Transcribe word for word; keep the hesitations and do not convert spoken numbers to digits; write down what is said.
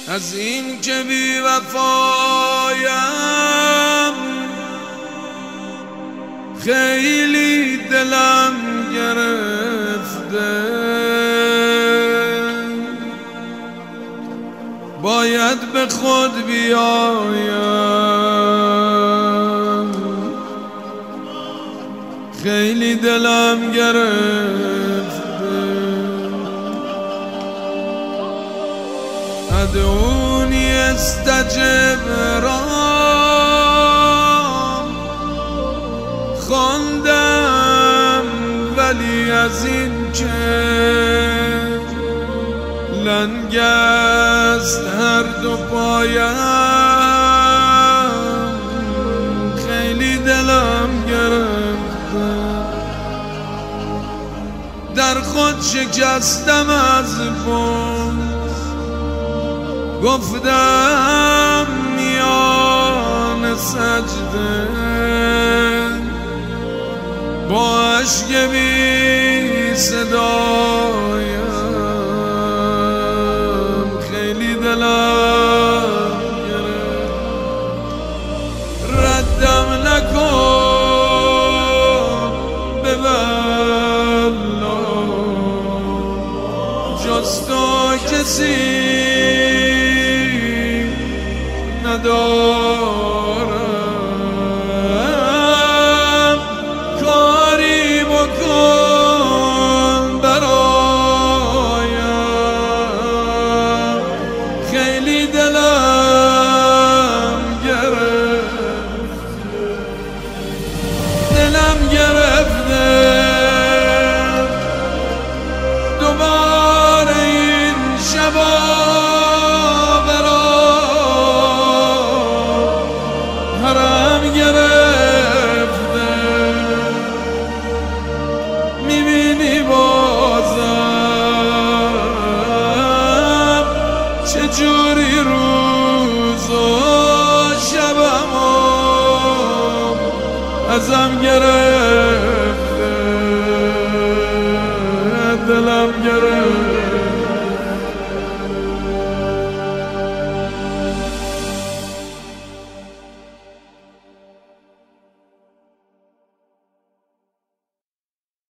از این که بی وفایم خیلی دلم گرفته، باید به خود بیایم، خیلی دلم گرفته. ادعونی استجب رام خواندم، ولی از این که لنگ است هر دو پایم خیلی دلم گرفته. در خود شکستم از بغض، گفتم میان سجده با اشک بی صدایم خیلی دلم گرفت. ردم نکن به والله، جز تو کسی ندارم، کاری بکن برایم خیلی دلم گرفت، دلم گرفته دوباره این شبا گرفته. میبینی بازم چجوری روز و شبم ازم گرفت.